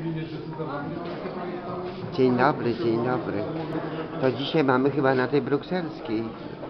Dzień dobry, dzień dobry. To dzisiaj mamy chyba na tej brukselskiej.